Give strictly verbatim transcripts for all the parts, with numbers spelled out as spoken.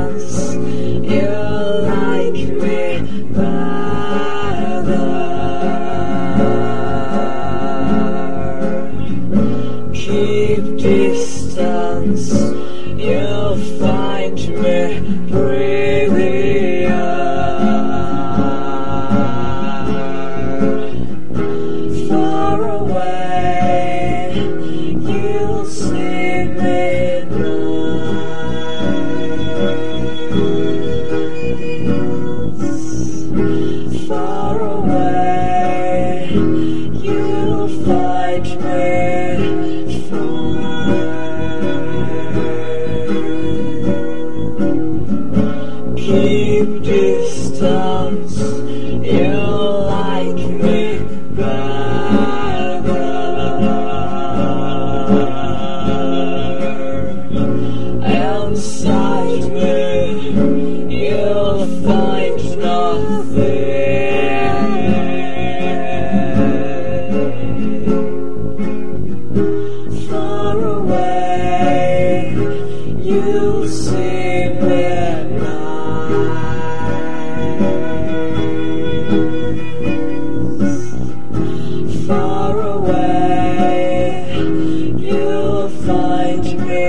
distance, you like me better. Keep distance, you'll find me prettier. Far away, you'll see me nice. Far away, you'll find me fine. Keep distance, you'll like me better. Inside me, you'll find nothing. Far away, you'll see me nice. Far away, you'll find me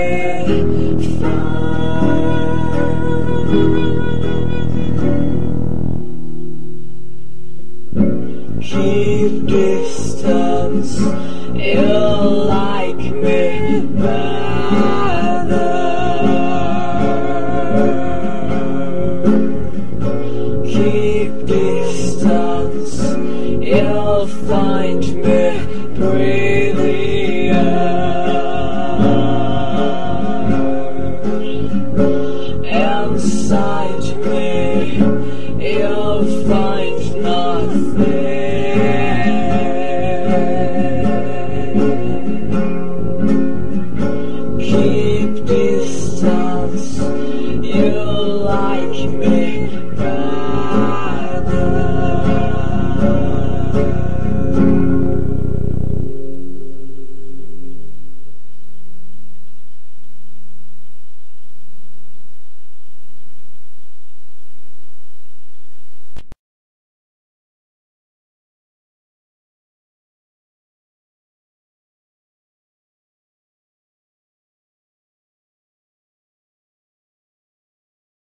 fine. Keep distance, you'll like me better. Keep distance, you'll find me prettier. Inside me, you'll find nothing. Keep distance, you'll like me